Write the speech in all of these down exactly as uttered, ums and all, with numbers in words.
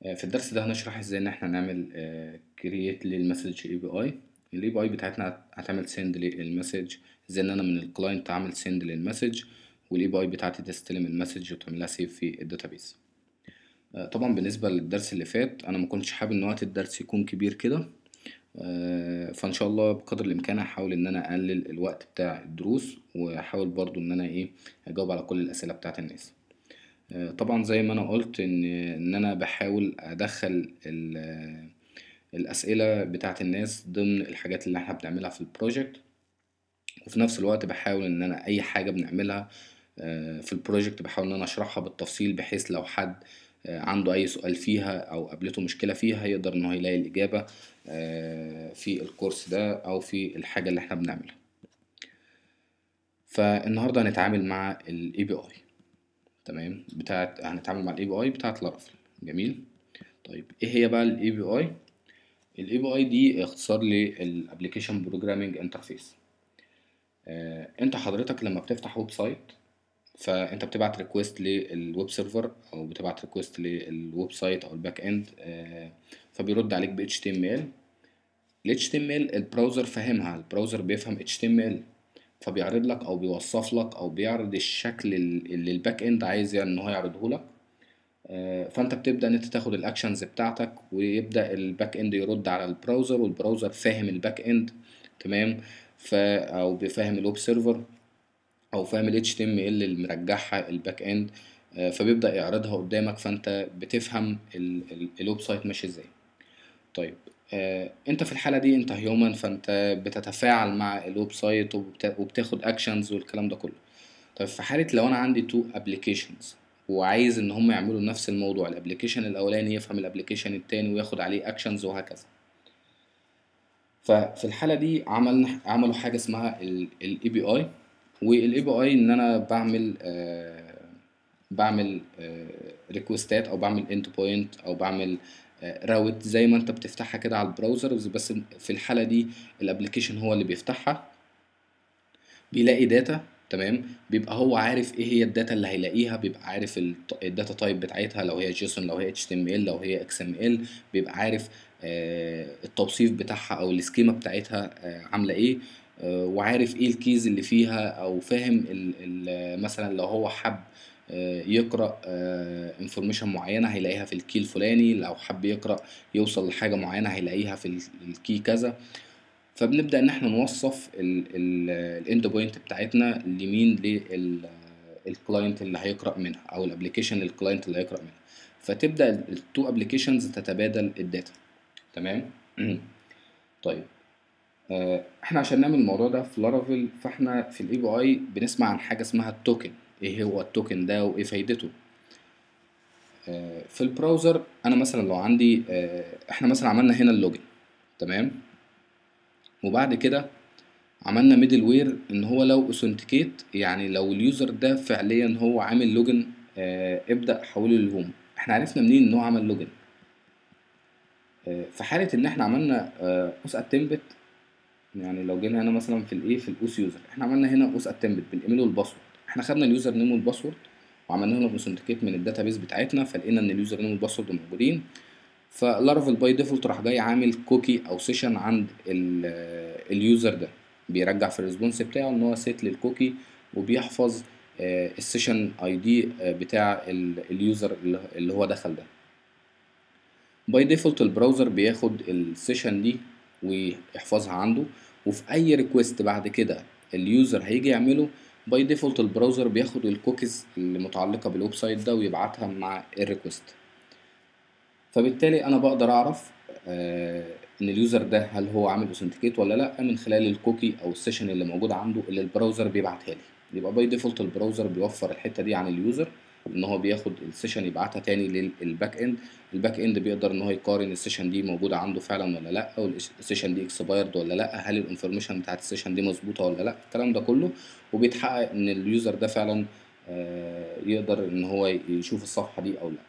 آه، في الدرس ده هنشرح ازاي ان احنا نعمل كرييت للمسج اي بي اي. الاي بي اي بتاعتنا هتعمل سند للمسج، ازاي ان انا من الكلاينت اعمل سند للمسج، والاي بي اي بتاعتي تستلم المسج وتعملها سيف في الداتابيس. آه، طبعا بالنسبه للدرس اللي فات انا ما كنتش حابب ان وقت الدرس يكون كبير كده. آه، فان شاء الله بقدر الامكان هحاول ان انا اقلل الوقت بتاع الدروس، واحاول برضو ان انا ايه اجاوب على كل الاسئله بتاعت الناس. آه، طبعا زي ما انا قلت ان ان انا بحاول ادخل ال- الاسئله بتاعت الناس ضمن الحاجات اللي احنا بنعملها في البروجكت، وفي نفس الوقت بحاول ان انا اي حاجه بنعملها آه، في البروجكت بحاول ان انا اشرحها بالتفصيل، بحيث لو حد آه، عنده اي سؤال فيها او قابلته مشكله فيها يقدر ان هو يلاقي الاجابه آه، في الكورس ده او في الحاجه اللي احنا بنعملها. فالنهارده هنتعامل مع الاي بي اي. تمام، بتاعت هنتعامل مع الاي بي اي بتاعت لارافيل. جميل. طيب ايه هي بقى الاي بي اي؟ الاي بي اي دي اختصار للابلكيشن بروجرامينج انترفيس. انت حضرتك لما بتفتح ويب سايت، فانت بتبعت ريكويست للويب سيرفر او بتبعت ريكويست للويب سايت او الباك اند، آه، فبيرد عليك ب إتش تي إم إل. ال إتش تي إم إل البراوزر فاهمها، البراوزر بيفهم إتش تي إم إل، فبيعرض لك او بيوصف لك او بيعرض الشكل اللي الباك اند عايز يعني ان هو يعرضه لك. آه، فانت بتبدا ان انت تاخد الاكشنز بتاعتك، ويبدا الباك اند يرد على البراوزر، والبراوزر فاهم الباك اند. تمام. ف او بيفهم الويب سيرفر، او فاهم ال إتش تي إم إل اللي مرجعها الباك اند. آه، فبيبدا يعرضها قدامك، فانت بتفهم ال- ال- الويب سايت ماشي ازاي. طيب، آه، انت في الحاله دي انت هيومن، فانت بتتفاعل مع الويب سايت وبت- وبتاخد اكشنز والكلام ده كله. طيب في حالة لو أنا عندي تو ابلكيشنز وعايز إن هم يعملوا نفس الموضوع، الابلكيشن الأولاني يفهم الابلكيشن التاني وياخد عليه أكشنز وهكذا. ففي الحالة دي عملنا عملوا حاجة اسمها ال اي بي اي. وال اي بي اي إن أنا بعمل آه بعمل ريكوستات أو بعمل اند بوينت أو بعمل راوت زي ما أنت بتفتحها كده على البراوزر، بس في الحالة دي الابلكيشن هو اللي بيفتحها، بيلاقي داتا. تمام، بيبقى هو عارف ايه هي الداتا اللي هيلاقيها، بيبقى عارف الداتا تايب بتاعتها، لو هي جيسون، لو هي اتش تي ام ال، لو هي اكس ام ال. بيبقى عارف آه، التوصيف بتاعها او السكيما بتاعتها آه، عامله ايه، آه، وعارف ايه الكيز اللي فيها، او فاهم ال ال مثلا لو هو حب آه، يقرأ انفورميشن معينة هيلاقيها في الكي الفلاني، لو حب يقرأ يوصل لحاجة معينة هيلاقيها في الكي كذا. فبنبدأ إن إحنا نوصف الإند بوينت بتاعتنا لمين، للكلاينت اللي هيقرأ منها أو الأبليكيشن للكلاينت اللي هيقرأ منها. فتبدأ التو أبليكيشنز تتبادل الداتا. تمام. طيب، آه، إحنا عشان نعمل الموضوع ده في لارافيل، فإحنا في الإي بي أي بنسمع عن حاجة اسمها التوكن. إيه هو التوكن ده وإيه فايدته؟ آه، في البراوزر أنا مثلا لو عندي آه، إحنا مثلا عملنا هنا اللوجن. تمام. وبعد كده عملنا ميدل وير ان هو لو اوثنتيكيت، يعني لو اليوزر ده فعليا هو عامل لوجن، آه ابدأ حوله للهوم. احنا عرفنا منين ان هو عمل لوجن؟ آه في حالة ان احنا عملنا آه اوس اتمبت. يعني لو جينا هنا مثلا في الايه في الاوس يوزر، احنا عملنا هنا اوس اتمبت بالايميل والباسورد. احنا خدنا اليوزر نيم والباسورد وعملنا لهم اوثنتيكيت من الداتابيس بتاعتنا، فلقينا ان اليوزر نيم والباسورد موجودين. فلارافيل باي ديفولت راح جاي عامل كوكي او سيشن عند اليوزر ده، بيرجع في الريسبونس بتاعه ان هو سيت للكوكي، وبيحفظ السيشن اي دي بتاع اليوزر اللي هو دخل ده. باي ديفولت البراوزر بياخد السيشن دي ويحفظها عنده، وفي اي ريكوست بعد كده اليوزر هيجي يعمله، باي ديفولت البراوزر بياخد الكوكيز اللي متعلقة بالويب سايت ده ويبعتها مع الريكوست. فبالتالي انا بقدر اعرف آه ان اليوزر ده هل هو عامل اوثنتيكيت ولا لا من خلال الكوكي او السيشن اللي موجود عنده اللي البراوزر بيبعتها لي. يبقى باي ديفولت البراوزر بيوفر الحته دي عن اليوزر، ان هو بياخد السيشن يبعتها تاني للباك اند. الباك اند بيقدر ان هو يقارن السيشن دي موجوده عنده فعلا ولا لا، او السيشن دي اكسبايرد ولا لا، هل الانفورميشن بتاعت السيشن دي مظبوطه ولا لا، الكلام ده كله. وبيتحقق ان اليوزر ده فعلا آه يقدر ان هو يشوف الصفحه دي او لا.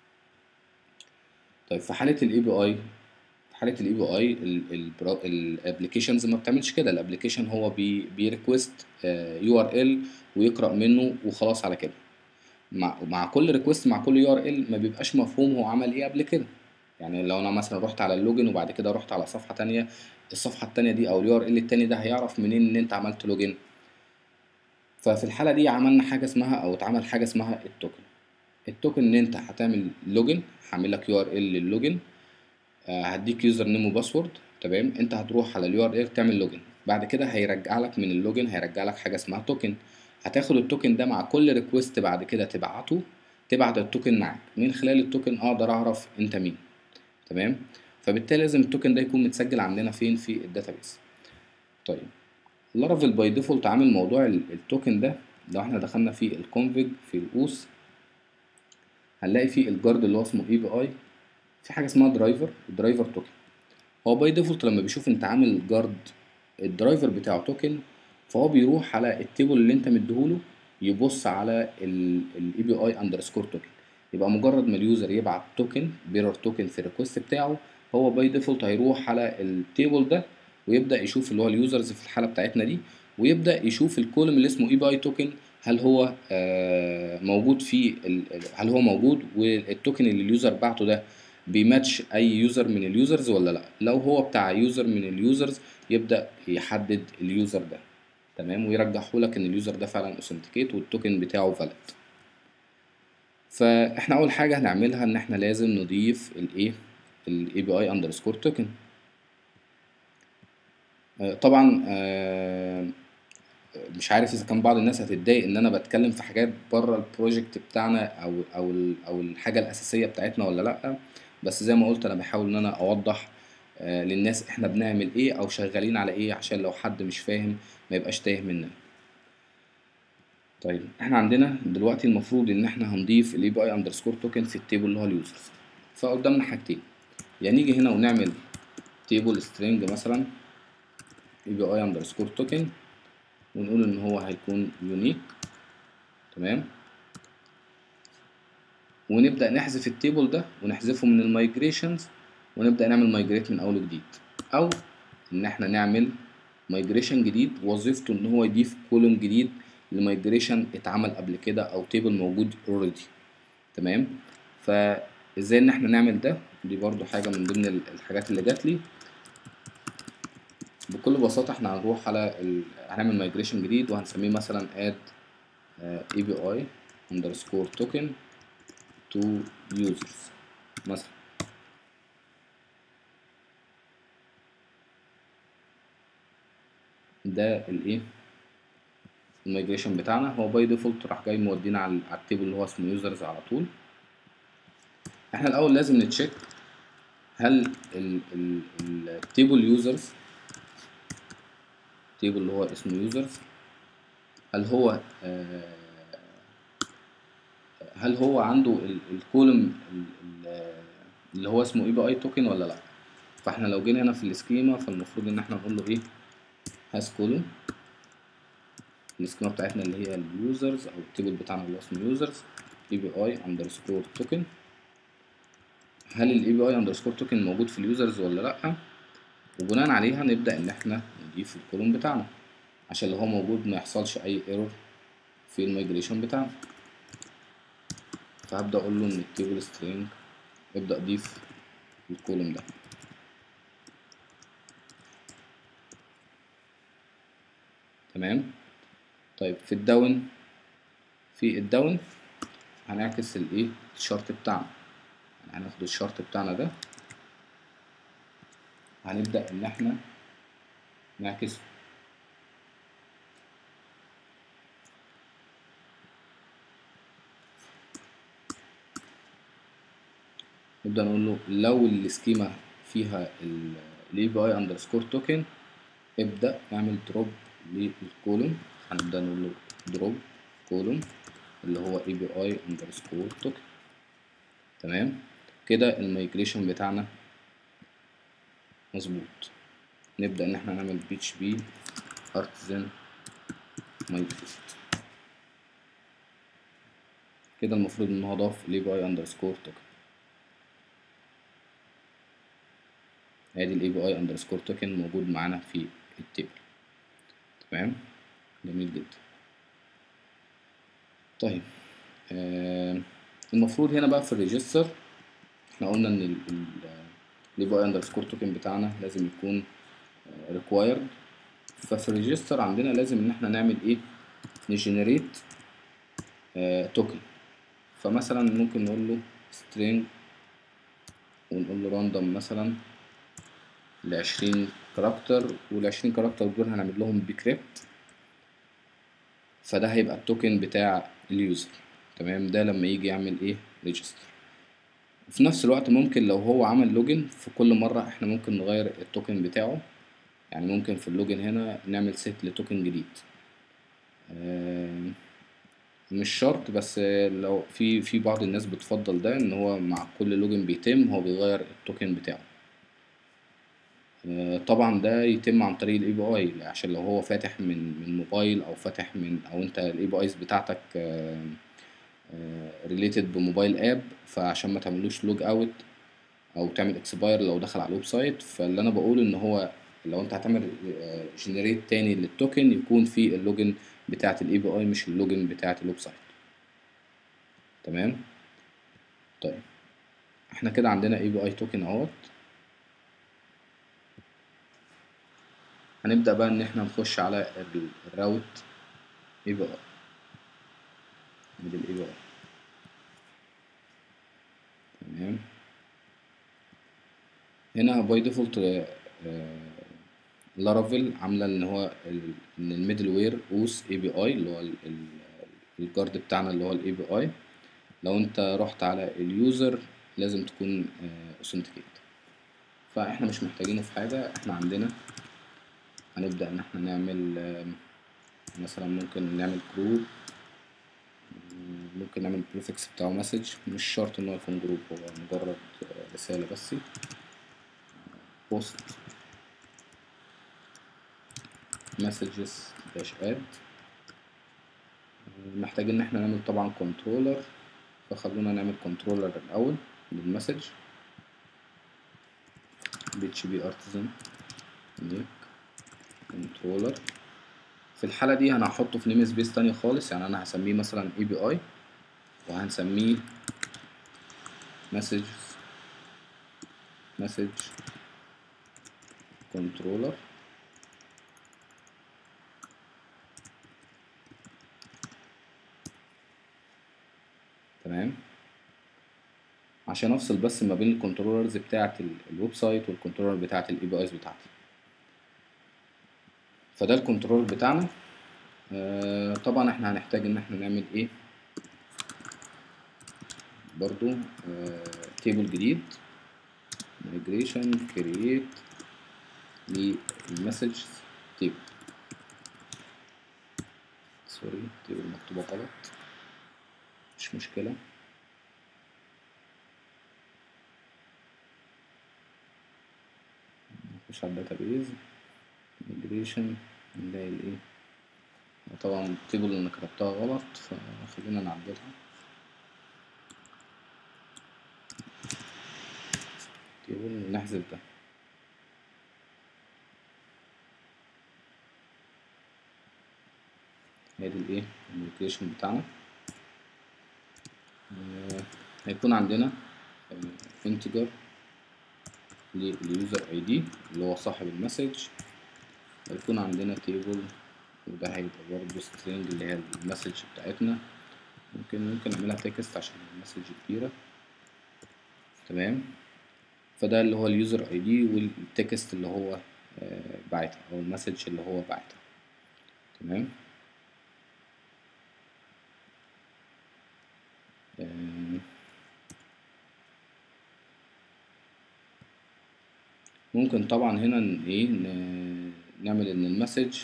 طيب في حالة الاي بي اي، في حالة الاي بي اي الابلكيشنز ما بتعملش كده. الابلكيشن هو بي بيريكوست يو ار ال ويقرأ منه وخلاص على كده. مع مع كل ريكوست مع كل يو ار ال ما بيبقاش مفهوم هو عمل ايه قبل كده. يعني لو انا مثلا رحت على اللوجن وبعد كده رحت على صفحه تانية، الصفحه التانية دي او اليو ار ال التاني ده هيعرف منين ان انت عملت لوجن؟ ففي الحاله دي عملنا حاجه اسمها او اتعمل حاجه اسمها التوكن. التوكن ان انت هتعمل لوجن، هعمل لك يو ار ال للوجن، آه، هديك يوزر نيم وباسورد. تمام، انت هتروح على اليو ار ال تعمل لوجن، بعد كده هيرجع لك من اللوجن هيرجع لك حاجه اسمها توكن. هتاخد التوكن ده مع كل ريكوست بعد كده تبعته، تبعت التوكن معاك. من خلال التوكن اقدر اعرف انت مين. تمام، فبالتالي لازم التوكن ده يكون متسجل عندنا فين؟ في الداتابيس. طيب، لارافيل باي ديفولت عامل موضوع ال- التوكن ده. لو احنا دخلنا في الكونفيج في الاوس هنلاقي في الجارد اللي هو اسمه اي بي اي، في حاجه اسمها درايفر، الدرايفر توكن. هو باي ديفولت لما بيشوف انت عامل جارد الدرايفر بتاعه توكن، فهو بيروح على التيبل اللي انت مديهوله، يبص على الاي بي اي اندرسكور توكن. يبقى مجرد ما اليوزر يبعت توكن بيرر توكن في الريكوست بتاعه، هو باي ديفولت هيروح على التيبل ده ويبدا يشوف اللي هو اليوزرز في الحاله بتاعتنا دي، ويبدا يشوف الكولوم اللي اسمه اي بي اي توكن، هل هو آه موجود في هل هو موجود والتوكن اللي اليوزر بعته ده بيماتش اي يوزر من اليوزرز ولا لا. لو هو بتاع يوزر من اليوزرز يبدأ يحدد اليوزر ده. تمام، ويرجحه لك ان اليوزر ده فعلا اوثنتيكيت والتوكن بتاعه فاليد. فاحنا اول حاجه هنعملها ان احنا لازم نضيف الايه الاي بي اي اندرسكور توكن. طبعا آه، مش عارف اذا كان بعض الناس هتتضايق ان انا بتكلم في حاجات بره البروجكت بتاعنا او او ال- او الحاجه الاساسيه بتاعتنا ولا لا. بس زي ما قلت انا بحاول ان انا اوضح آه، للناس احنا بنعمل ايه او شغالين على ايه، عشان لو حد مش فاهم ما يبقاش تايه مننا. طيب، احنا عندنا دلوقتي المفروض ان احنا هنضيف الاي بي اي اندرسكور توكن في التيبل اللي هو اليوزرز. فقدامنا حاجتين، يا يعني نيجي هنا ونعمل تيبل سترينج مثلا اي بي اي اندرسكور توكن ونقول ان هو هيكون يونيك. تمام، ونبدأ نحذف التيبل ده ونحذفه من المايجريشنز ونبدأ نعمل مايجريت من أول وجديد، أو إن إحنا نعمل مايجريشن جديد وظيفته إن هو يضيف كولوم جديد لمايجريشن اتعمل قبل كده أو تيبل موجود اوريدي. تمام، فإزاي إن إحنا نعمل ده؟ دي برضو حاجة من ضمن الحاجات اللي جات لي. بكل بساطة إحنا هنروح على ال... هنعمل مايجريشن جديد وهنسميه مثلا add اي بي اي underscore token to users مثلا. ده الايه الميجريشن بتاعنا. هو باي ديفولت راح جاي مودينا على على التيبل اللي هو اسمه يوزرز على طول. احنا الاول لازم نتشيك هل التيبل يوزرز، التيبل اللي هو اسمه يوزرز، هل هو آه هل هو عنده الكولوم اللي هو اسمه اي بي اي توكن ولا لا. فاحنا لو جينا هنا في السكيما فالمفروض ان احنا نقول له ايه هاز كولوم، السكيما بتاعتنا اللي هي اليوزرز او التيبل بتاعنا اللي هو اسمه يوزرز اي بي اي اندرسكور توكن. هل الاي بي اي اندرسكور توكن موجود في اليوزرز ولا لا، وبناء عليها نبدا ان احنا نضيف الكولوم بتاعنا عشان لو هو موجود ما يحصلش اي ايرور في الميجريشن بتاعنا. فهبدا اقول له ان التيبل سترينج ابدا ضيف الكولوم ده. تمام، طيب في الداون في الداون هنعكس الايه الشرط بتاعنا. يعني هناخد الشرط بتاعنا ده هنبدا ان احنا نعكسه. نبدأ نقول له لو السكيما فيها الاي بي اي اندرسكور توكن ابدأ اعمل دروب للكولوم. هنبدأ نقول له دروب كولوم اللي هو اي بي اي اندرسكور توكن. تمام، كده الميجريشن بتاعنا مظبوط. نبدأ ان احنا نعمل بي اتش بي ارتزن مايجريت. كده المفروض ان هو ضاف الاي بي اي اندرسكور توكن. ادي الاي بي اي اندرسكور توكن موجود معانا في التيبل. تمام، جميل جدا. طيب، آه المفروض هنا بقى في الريجستر احنا قلنا ان الاي بي اي اندرسكور توكن بتاعنا لازم يكون ريكوايرد. ففي الريجستر عندنا لازم ان احنا نعمل ايه، نجنريت توكن. فمثلا ممكن نقول له string ونقول له راندوم مثلا لعشرين كاركتر، والعشرين كاركتر دول هنعمل لهم بكريبت، فده هيبقى التوكن بتاع اليوزر. تمام، ده لما يجي يعمل ايه ريجستر. في نفس الوقت ممكن لو هو عمل لوجن في كل مرة احنا ممكن نغير التوكن بتاعه. يعني ممكن في اللوجن هنا نعمل سيت لتوكن جديد. آه مش شرط، بس لو في في بعض الناس بتفضل ده ان هو مع كل لوجن بيتم هو بيغير التوكن بتاعه. آه طبعا ده يتم عن طريق الاي بي اي، عشان لو هو فاتح من من موبايل او فاتح من او انت الاي بي ايز بتاعتك ريليتد بموبايل اب، فعشان ما تعملوش لوج اوت او تعمل اكسباير لو دخل على الويب سايت. فاللي انا بقول ان هو لو انت هتعمل جنريت تاني للتوكن يكون في اللوجن بتاعت الاي بي اي مش اللوجن بتاعت الويب سايت. تمام. طيب احنا كده عندنا اي بي اي توكن اهوت. هنبدأ بقى ان احنا نخش على الراوت اي بي اي من الاي بي اي. تمام. هنا باي ديفولت لارافيل عامله ان هو ال- ان الميدل وير اوس اي بي اي اللي هو ال- ال- الجارد بتاعنا اللي هو الاي بي اي. لو انت رحت على اليوزر لازم تكون اوثنتيكيت، فاحنا مش محتاجينه في حاجه. احنا عندنا هنبدا ان احنا نعمل آم، مثلا ممكن نعمل جروب، ممكن نعمل البريفكس بتاعه مسج. مش شرط ان هو يكون جروب، هو مجرد آه، رساله بس. بوست مسجز داش اد. محتاج ان احنا نعمل طبعا كنترولر، فخلونا نعمل كنترولر الاول للمسج بي اتش بي ارتزن نيك كنترولر. في الحالة دي انا هحطه في نيم سبيس تانية خالص، يعني انا هسميه مثلا اي بي اي وهنسميه مسج مسج كنترولر. تمام، عشان افصل بس ما بين الكنترولرز بتاعة الويب سايت والكنترولر بتاعة الاي بي ايز بتاعتي. فده الكنترول بتاعنا. آه طبعا احنا هنحتاج ان احنا نعمل ايه برضو آه تيبل جديد migration create للمسج تيبل. سوري تيبل مكتوبة غلط، مش مشكلة. نخش على الداتابيز migration نلاقي الايه، طبعا التيبل اللي انا كتبتها غلط فخلينا نعدلها. تيبل نحذف ده. ادي الايه الميجريشن بتاعنا. آه، هيكون عندنا انتجر لليوزر اي دي اللي هو صاحب المسج. هيكون عندنا تيبل وده هيبقى برضه سترينج اللي هي المسج بتاعتنا. ممكن ممكن نعملها تكست عشان المسج كبيرة. تمام، فده اللي هو اليوزر اي دي والتكست اللي هو آه، باعتها او المسج اللي هو باعتها. تمام. آه، ممكن طبعا هنا ن- ايه ن- نعمل ان المسج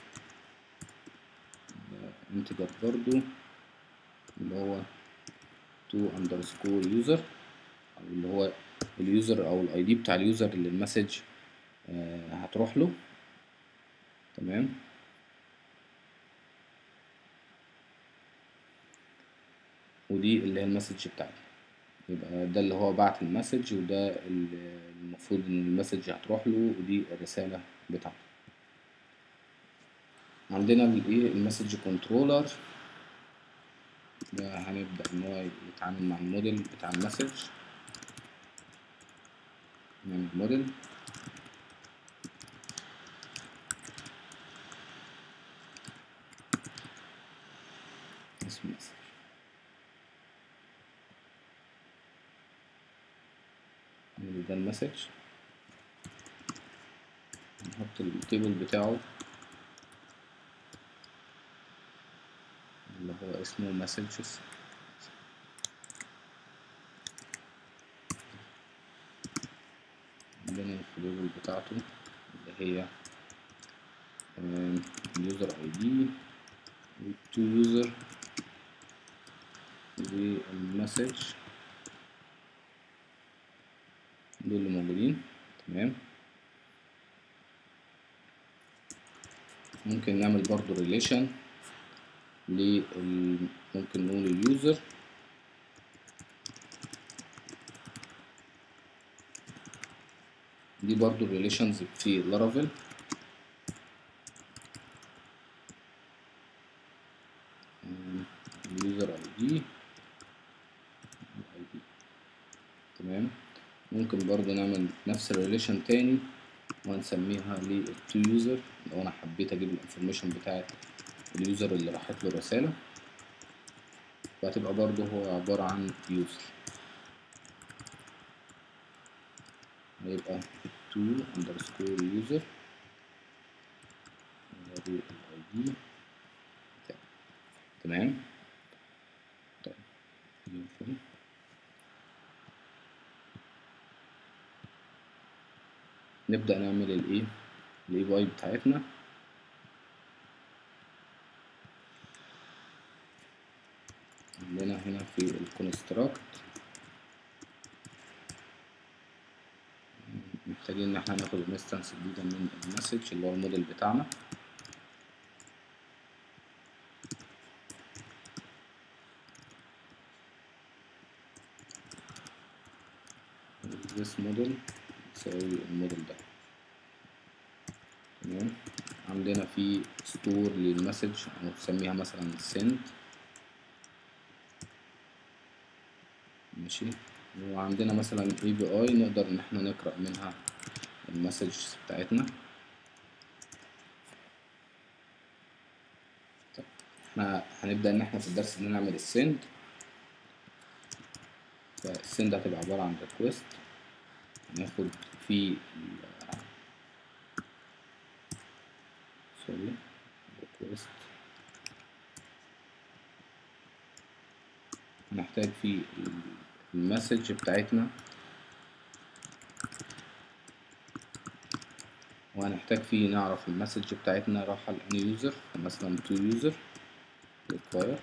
انتجر برضو اللي هو تو اندرسكور يوزر، او اللي هو اليوزر او الاي دي بتاع اليوزر اللي المسج آه، هتروح له. تمام، ودي اللي هي المسج بتاعتي. يبقى ده اللي هو بعت المسج وده اللي المفروض ان المسج هتروح له ودي الرسالة بتاعته. عندنا الايه المسج كنترولر. ده هنبدأ ان هو يتعامل مع الموديل بتاع المسج. نعمل موديل اسمه مسج. ده المسج، نحط التيبل بتاعه اللي هو اسمه مسجز. عندنا التيبل بتاعته اللي هي اليوزر اي دي والتو يوزر والمسج، دول اللي موجودين. تمام. ممكن نعمل برضو ريليشن لل ممكن نقول اليوزر دي برضو الريليشنز في لارافيل. اليوزر اي دي. تمام. ممكن برضو نعمل نفس الريليشن تاني وهنسميها للتو يوزر لو انا حبيت اجيب الانفورميشن بتاعت اليوزر اللي راحت له الرسالة، وهتبقى برضو هو عبارة عن يوزر، هيبقى تو اندرسكور يوزر الاي دي. تمام. طيب نبدأ نعمل الايه الاي بي اي بتاعتنا. عندنا هنا في الكونستراكت محتاجين ان احنا ناخد انستنس جديدة من المسج اللي هو الموديل بتاعنا. this موديل تساوي الموديل ده. تمام. عندنا في ستور للمسج او تسميها مثلا send. ماشي. وعندنا مثلا اي بي اي نقدر ان احنا نقرأ منها المسج بتاعتنا. طيب احنا هنبدأ ان احنا في الدرس ان نعمل السند. فالسند هتبقى عبارة عن ريكوست، هناخد في سوري ريكوست، هنحتاج في المسج بتاعتنا وهنحتاج فيه نعرف المسج بتاعتنا رايحة لأني يوزر، مثلا تو يوزر require.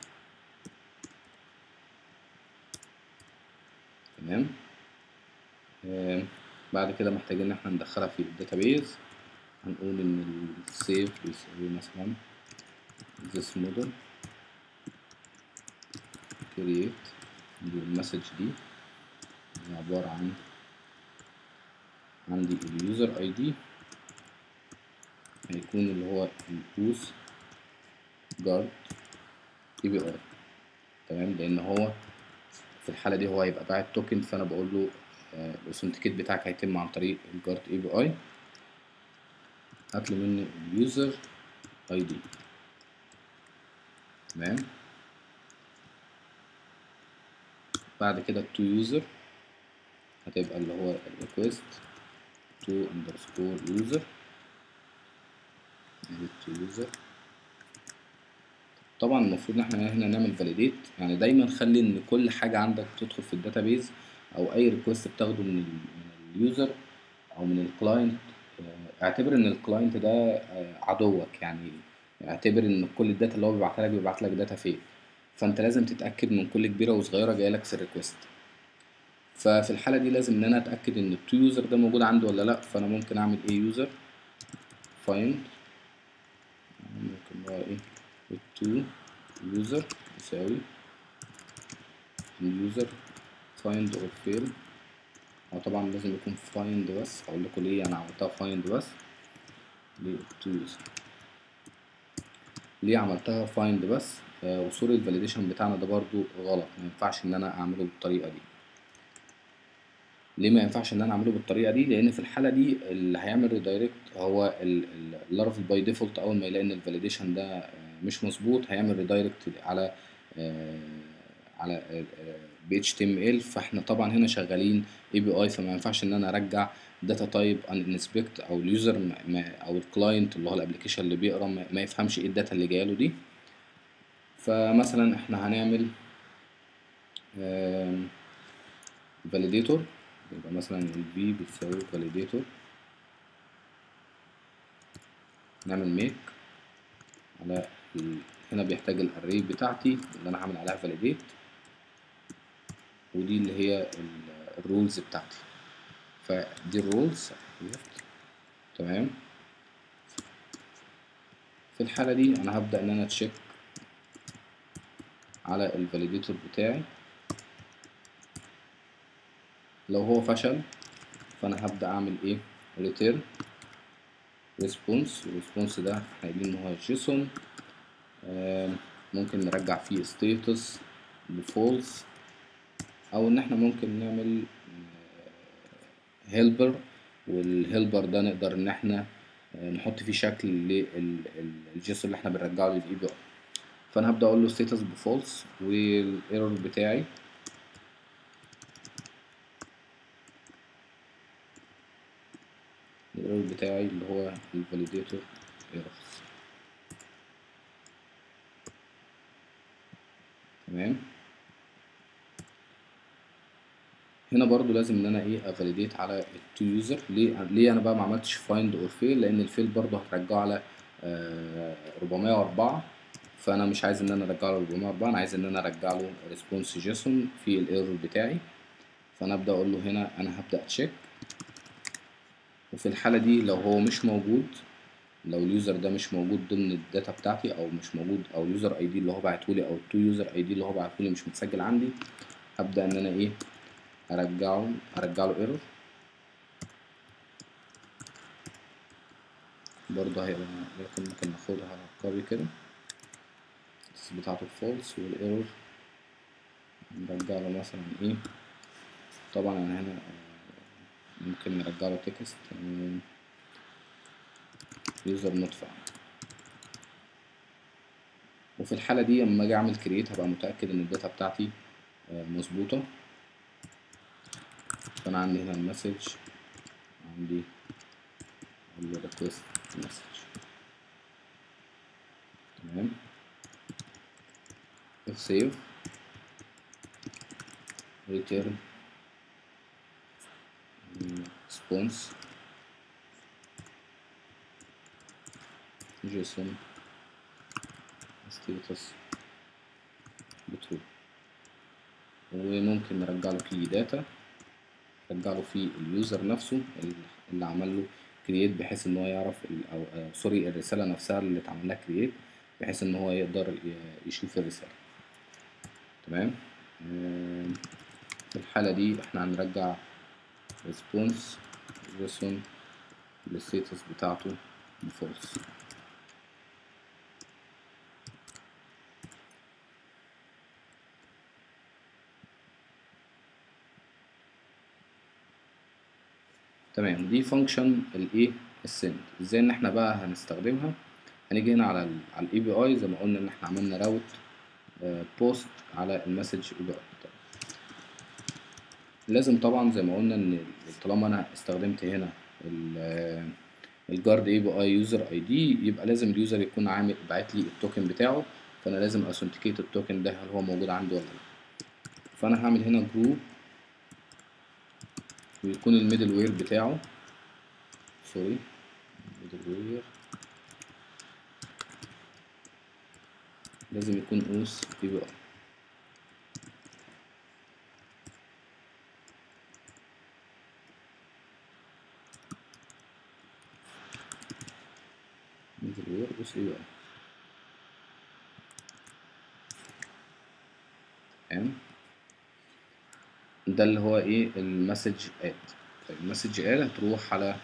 تمام. آه بعد كده محتاجين ان احنا ندخلها في الداتابيز. هنقول ان السيف بيساوي مثلا this model create دي المسج دي عبارة عن عندي اليوزر اي دي هيكون اللي هو البوث جارد اي بي اي. تمام. لان هو في الحالة دي هو هيبقى باعت توكن، فانا بقول له الاوثنتيكيت بتاعك هيتم عن طريق الجارد اي بي اي. هاتله مني اليوزر اي دي. تمام. بعد كده التو يوزر هتبقى اللي هو الريكوست تو اندرسكور يوزر تو يوزر. طبعا المفروض ان احنا هنا نعمل فاليديت، يعني دايما خلي ان كل حاجه عندك تدخل في الداتابيز او اي ريكوست بتاخده من اليوزر او من الكلاينت، اعتبر ان الكلاينت ده عدوك، يعني اعتبر ان كل الداتا اللي هو بيبعتها لك بيبعت لك داتا فيك، فانت لازم تتاكد من كل كبيره وصغيره جايه لك في الريكوست. ففي الحاله دي لازم ان انا اتاكد ان التو يوزر ده موجود عندي ولا لا، فانا ممكن اعمل ايه يوزر فايند، ممكن هو ايه التو يوزر يساوي اليوزر فايند اور فيل. هو طبعا لازم يكون فايند بس، هقول لكم ليه انا عملتها فايند بس للتو يوزر. ليه عملتها فايند بس؟ آه، وسور الفاليديشن بتاعنا ده برضو غلط، ما ينفعش ان انا اعمله بالطريقه دي. ليه ما ينفعش ان انا اعمله بالطريقه دي؟ لان في الحاله دي اللي هيعمل ريدايركت هو اللارافيل باي ديفولت. اول ما يلاقي ان الفاليديشن ده آه، مش مظبوط هيعمل ريدايركت على آه، على بي اتش تي ام ال. فاحنا طبعا هنا شغالين اي بي اي، فما ينفعش ان انا ارجع داتا تايب ان انسبكت، او اليوزر او الكلاينت اللي هو الابلكيشن اللي بيقرا ما ما يفهمش ايه الداتا اللي جايه له دي. فمثلا احنا هنعمل فاليديتور، يبقى مثلا ال v بتساوي validator، نعمل ميك على ال... هنا بيحتاج الاري بتاعتي اللي انا هعمل عليها validate، ودي اللي هي الرولز بتاعتي. فدي الرولز تمام. في الحالة دي انا هبدأ ان انا تشيك على الفاليديتور بتاعي. لو هو فشل فانا هبدأ اعمل ايه؟ return response. الريسبونس ده احنا قايلين ان هو جيسون، ممكن نرجع فيه status بفولس، او ان احنا ممكن نعمل هيلبر، والهيلبر ده نقدر ان احنا نحط فيه شكل للجيسون اللي احنا بنرجعه للاي بي اي. فانا هبدا اقول له ستاتس بفولس، والايرور بتاعي الايرور بتاعي اللي هو الفاليديتور ايرورز. تمام. هنا برضو لازم ان انا ايه افاليديت على التو يوزر. ليه ليه انا بقى ما عملتش فايند اور فيل؟ لان الفيل برضو هترجعه على آه أربعمية وأربعة، فانا مش عايز ان انا ارجع له أربعمية وأربعة، انا عايز ان انا ارجع له ريسبونس جيسون في الايرور بتاعي. فانا ابدا اقول له هنا انا هبدا تشيك، وفي الحاله دي لو هو مش موجود، لو اليوزر ده مش موجود ضمن الداتا بتاعتي، او مش موجود، او اليوزر اي دي اللي هو بعتهولي، او التو يوزر اي دي اللي هو بعتهولي مش متسجل عندي، هبدا ان انا ايه ارجعه ارجع له ايرور. برضه هيبقى لكن ممكن ناخدها كوبي كده بس بتاعته فولس، والايرور نرجع له مثلا ايه. طبعا انا هنا ممكن نرجع له تكست يوزر نوت فاوند. وفي الحالة دي لما اجي اعمل كرييت هبقى متأكد ان الداتا بتاعتي مظبوطة. فانا عندي هنا المسج، عندي الريكوست مسج. تمام. اف سيف ريتيرن ريسبونس جيسون ستيتس بترو. وممكن نرجع له كي داتا، نرجع له فيه اليوزر نفسه اللي عمل له كرييت، بحيث ان هو يعرف او سوري الرساله نفسها اللي اتعمل لها كرييت، بحيث ان هو يقدر يشوف الرساله. تمام. في الحاله دي احنا هنرجع ريسبونس جيسون الستاتس بتاعته بفولس. تمام. دي فانكشن الايه السند. ازاي ان احنا بقى هنستخدمها؟ هنيجي هنا على ال على الاي بي اي زي ما قلنا ان احنا عملنا راوت بوست على المسج اي بي اي. لازم طبعا زي ما قلنا ان طالما انا استخدمت هنا الجارد اي بي اي يوزر اي دي، يبقى لازم اليوزر يكون عامل باعت لي التوكن بتاعه، فانا لازم اثنتيكيت التوكن ده هل هو موجود عندي ولا لا. فانا هعمل هنا جروب، ويكون الميدل وير بتاعه سوري ميدل وير لازم يكون اوس اي بي اي. ميدل وير اوس اي بي اي. تمام. ده اللي هو ايه المسج اد. طيب المسج اد هتروح على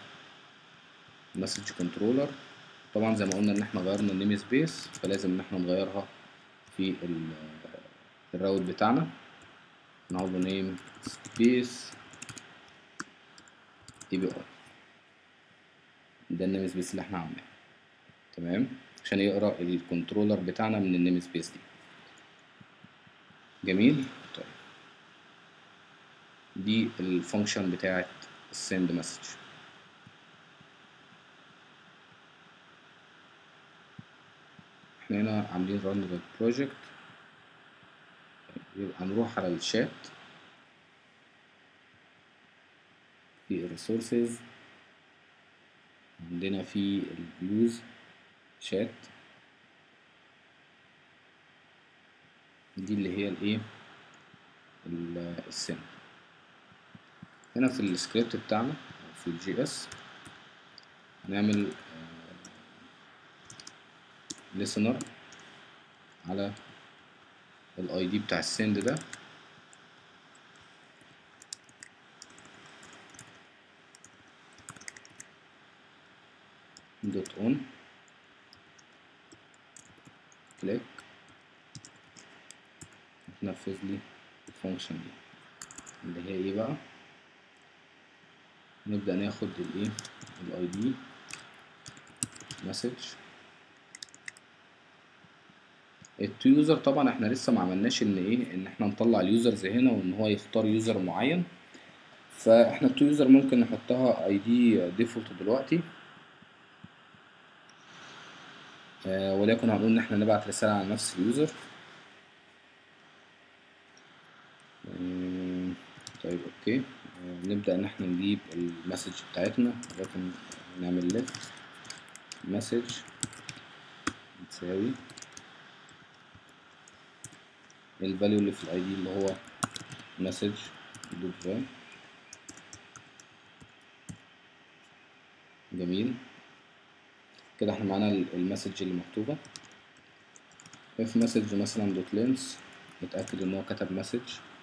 مسج كنترولر. طبعا زي ما قلنا ان احنا غيرنا النيم سبيس، فلازم ان احنا نغيرها في الراوت بتاعنا، نقول له نيم سبيس اي بي اي. ده النيم سبيس اللي احنا عاملينه، تمام، عشان يقرا الكنترولر بتاعنا من النيم سبيس دي. جميل. طيب دي الفانكشن بتاعت السند مسج. احنا هنا عاملين ران للبروجكت، يبقى نروح على الشات في الريسورسز، عندنا في الفيوز شات، دي اللي هي الايه السند. هنا في السكريبت بتاعنا في الجي اس هنعمل listener على الاي دي بتاع السند ده، دوت اون كليك، تنفذ لي الفانكشن دي اللي هي ايه بقى. نبدأ ناخد الايه الاي دي مسج التو يوزر. طبعا احنا لسه ما عملناش ان ايه ان احنا نطلع اليوزرز هنا وان هو يختار يوزر معين، فاحنا التو يوزر ممكن نحطها اي دي ديفولت دلوقتي، آه ولكن هنقول ان احنا نبعت رسالة على نفس اليوزر. آه طيب اوكي، آه نبدأ ان احنا نجيب المسج بتاعتنا، ولكن نعمل ليفت مسج تساوي الفاليو اللي في الاي دي اللي هو مسج دوت فال. جميل كده، احنا معانا المسج اللي مكتوبة. اف مسج مثلا دوت لينس، نتأكد ان هو كتب مسج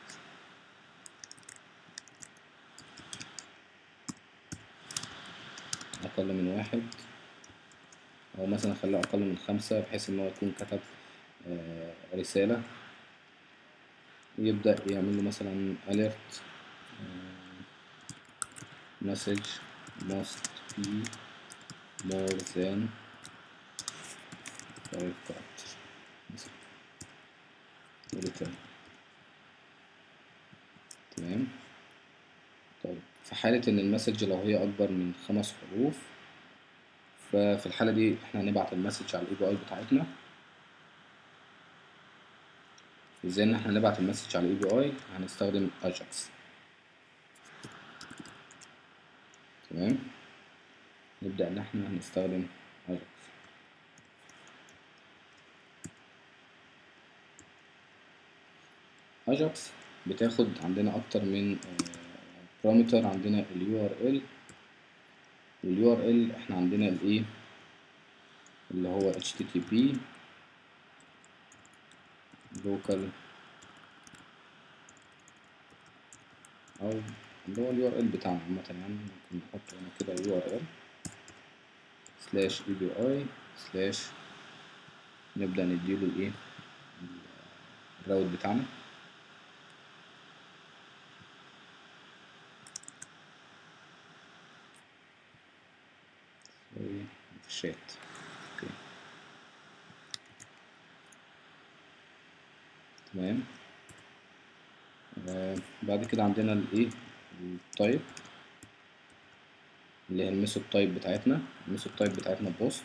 اقل من واحد، او مثلا خليه اقل من خمسة بحيث ان هو يكون كتب آه رسالة. يبدأ يعمل له مثلا alert message must be more than five characters مثلا return. تمام. طيب في حالة ان المسج لو هي اكبر من خمس حروف، ففي الحالة دي احنا هنبعت المسج على الاي بي اي بتاعتنا. ازاي ان احنا نبعت المسج على الاي بي اي؟ هنستخدم اجاكس. تمام، نبدأ ان احنا هنستخدم اجاكس. اجاكس بتاخد عندنا اكتر من بارامتر، عندنا اليو ار ال، واليو ار ال احنا عندنا الايه اللي هو اتش تي تي بي لوكال، او اللي هو اليو ار ال بتاعنا عامة، يعني ممكن نحط هنا كده يو ار ال سلاش اي بي اي سلاش، نبدأ نديله الايه الراوت بتاعنا. في الشات. اوكي تمام. آه بعد كده عندنا الايه التايب اللي هي الميثود تايب بتاعتنا. الميثود تايب بتاعتنا بوست.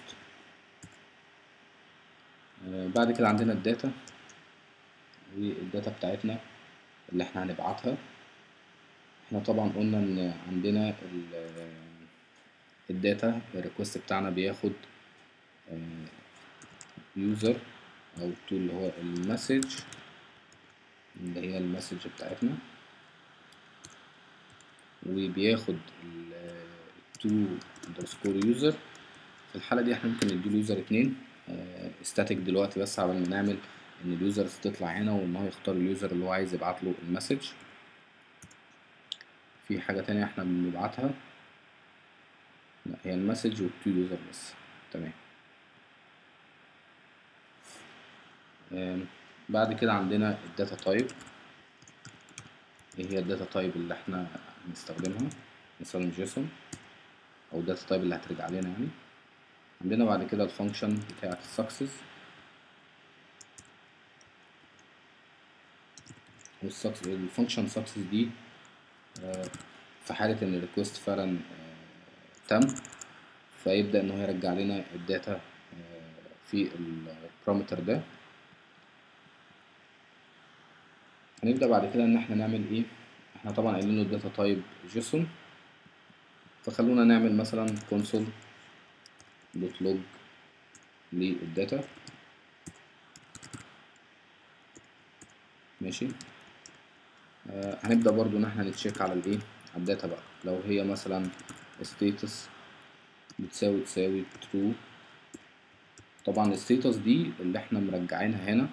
آه بعد كده عندنا الداتا، والداتا بتاعتنا اللي احنا هنبعتها. احنا طبعا قلنا ان عندنا الداتا الريكوست بتاعنا بياخد يوزر او تو اللي هو المسج اللي هي المسج بتاعتنا، وبياخد التو اندرسكور يوزر. في الحالة دي احنا ممكن نديله يوزر اتنين استاتيك دلوقتي، بس قبل ما نعمل ان اليوزرز تطلع هنا وان هو يختار اليوزر اللي هو عايز يبعت له المسج. في حاجة تانية احنا بنبعتها، لا هي المسج والتو يوزر بس. تمام. آم، بعد كده عندنا الداتا تايب. ايه هي الداتا تايب اللي احنا هنستخدمها؟ نستخدم جيسون او الداتا تايب اللي هترجع لنا يعني. عندنا بعد كده الفانكشن بتاعة السكسس، والسكسس الفانكشن سكسس دي آه، في حالة ان الريكوست فعلا آه، تم، فيبدأ ان هو يرجع لنا الداتا آه، في البارامتر ده. هنبدأ بعد كده ان احنا نعمل ايه. احنا طبعا قايلين له الداتا تايب جيسون، فخلونا نعمل مثلا console دوت لوج للداتا. ماشي. آه هنبدأ برضو ان احنا نتشيك على الايه، على الداتا بقى. لو هي مثلا status بتساوي تساوي true. طبعا الستيتس دي اللي احنا مرجعينها هنا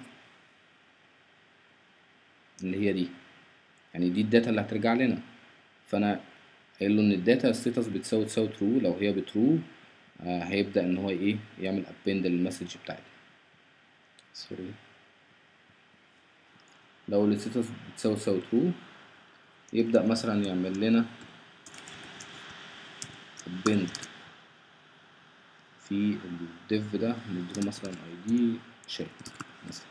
اللي هي دي، يعني دي الداتا اللي هترجع لنا. فانا قايل له ان الداتا ستيتس بتساوي تساوي ترو. لو هي بترو آه هيبدأ ان هو ايه، يعمل append للمسج بتاعتنا. سوري. لو الستيتس بتساوي تساوي ترو يبدأ مثلا يعمل لنا append في الديف ده، نديله مثلا اي دي شات مثلا.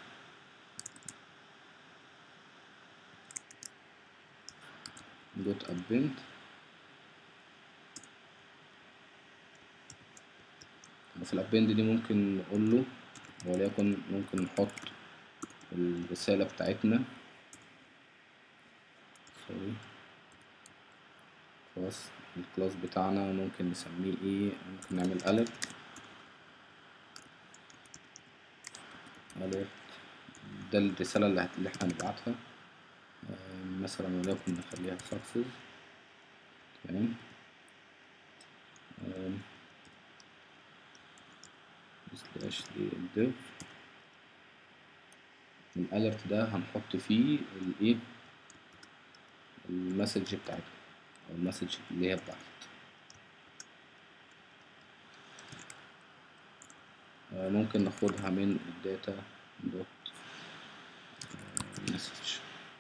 دوت append. وفي الابند دي ممكن نقول له وليكن ممكن نحط الرسالة بتاعتنا. سوري. خلاص الكلاس بتاعنا ممكن نسميه ايه، ممكن نعمل alert alert. ده الرسالة اللي, هت... اللي احنا هنبعتها. آه مثلا وليكن نخليها success. تمام. آه سلاش للديف. الالرت ده هنحط فيه الايه، المسج بتاعتنا او المسج اللي هي اتبعتت. آه ممكن ناخدها من الداتا دوت مسج.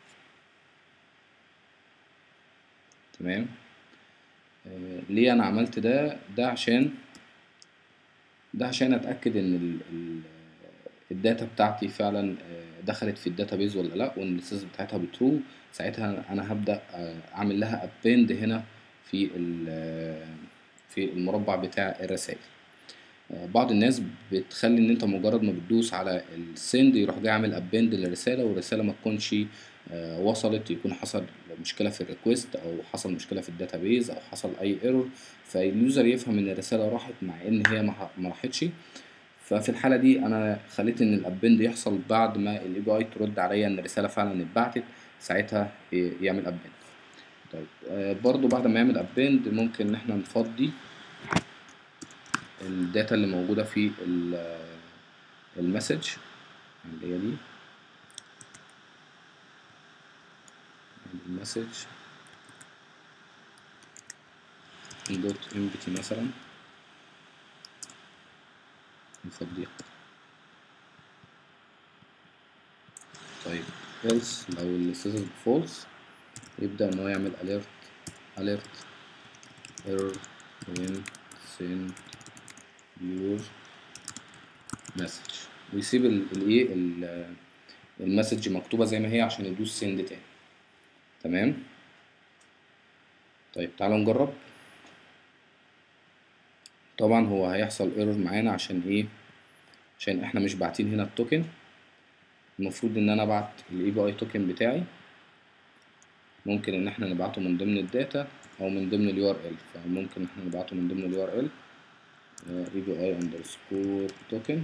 تمام. آه ليه انا عملت ده؟ ده عشان ده عشان اتاكد ان ال ال الداتا بتاعتي فعلا آه، دخلت في الداتابيز ولا لا، وان السيس بتاعتها بترو. ساعتها انا هبدا آه، اعمل لها ابند هنا في في المربع بتاع الرسائل. بعض الناس بتخلي ان انت مجرد ما بتدوس على السند يروح جاي عامل ابند للرساله، والرساله ما تكونش آه، وصلت، يكون حصل مشكله في الريكوست او حصل مشكله في الداتابيز او حصل اي ايرور، فاليوزر يفهم ان الرساله راحت مع ان هي ما ما راحتش. ففي الحاله دي انا خليت ان الابند يحصل بعد ما الاي بي اي ترد عليا ان الرساله فعلا اتبعتت، ساعتها ي- يعمل ابند. طيب آه، برضو بعد ما يعمل ابند ممكن ان احنا نفضي الداتا اللي موجودة في المسج اللي هي دي المسج دوت امبتي مثلا، نفضيها. طيب else لو الستاتس false يبدأ ان هو يعمل alert alert error when send your message، ويسيب الايه المسج مكتوبة زي ما هي عشان يدوس send تاني. تمام. طيب تعالوا نجرب. طبعا هو هيحصل ايرور معانا عشان ايه؟ عشان احنا مش باعتين هنا التوكن. المفروض ان انا ابعت الاي بي اي توكن بتاعي، ممكن ان احنا نبعته من ضمن الداتا او من ضمن اليو ار ال. فممكن احنا نبعته من ضمن اليو ار ال اي بي اي اندرسكور توكن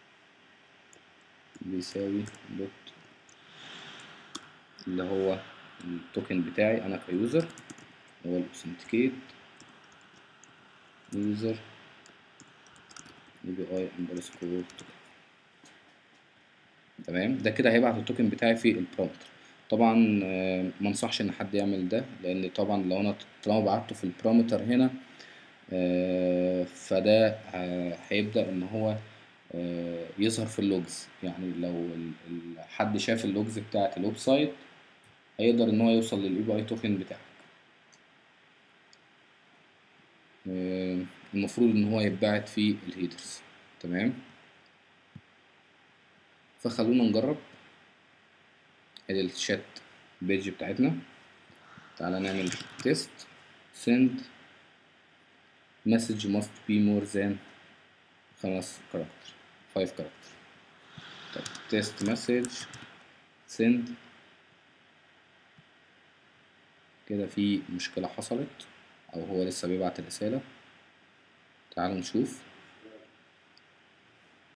بيساوي دوت اللي هو التوكن بتاعي انا كيوزر، هو الاوثنتيكيت يوزر اي بي اي اندرسكور توكن. تمام. ده كده هيبعت التوكن بتاعي في البرومبت. طبعا آه، ما انصحش ان حد يعمل ده، لان طبعا لو انا طالما بعته في البارامتر هنا آه، فده آه، هيبدأ ان هو آه، يظهر في اللوجز. يعني لو ال- ال- حد شاف اللوجز بتاعة الويب سايت هيقدر ان هو يوصل للاي بي اي توكن بتاعك. آه، المفروض ان هو يتبعت في الهيدرز. تمام، فخلونا نجرب. ادي الشات بيج بتاعتنا. تعالى نعمل تيست. send message must be more than خمس كاركتر five كاركتر. طب test message send. كده في مشكلة حصلت، او هو لسه بيبعت الرسالة. تعالوا نشوف.